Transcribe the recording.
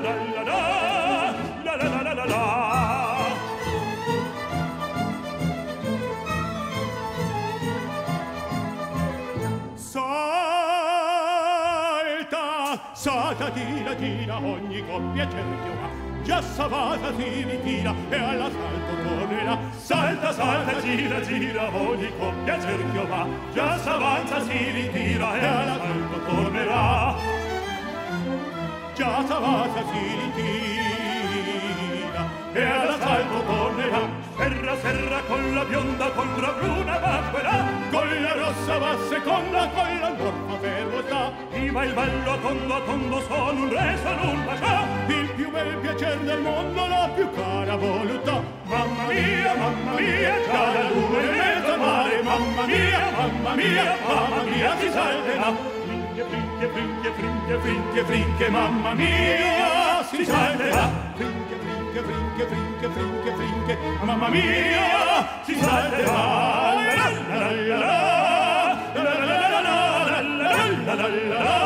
Salta, tira, tira, ogni coppia cerchio va, già savata si ritira e all'assalto tornerà. Salta, salta, gira, gira, ogni coppia cerchio va, già s'avanza si ritira e all'assalto tornerà. Già savata si ritira e all'assalto tornerà. Serra, serra, con la bionda, con la bruna va quella, con la rossa va seconda, con la morfa ferro sta. Viva il ballo a tondo, sono un re, sono un pascià, il più bel piacer del mondo, la più cara voluttà. Mamma mia, già la luna in mezzo al mare, mamma mia, si salterà. Frinche, frinche, frinche, frinche, frinche, mamma mia, si salterà. Frinche, frinche, frinche, frinche, frinche, frinche, mamma mia, si salterà. La la la la la la la la la la la la la la.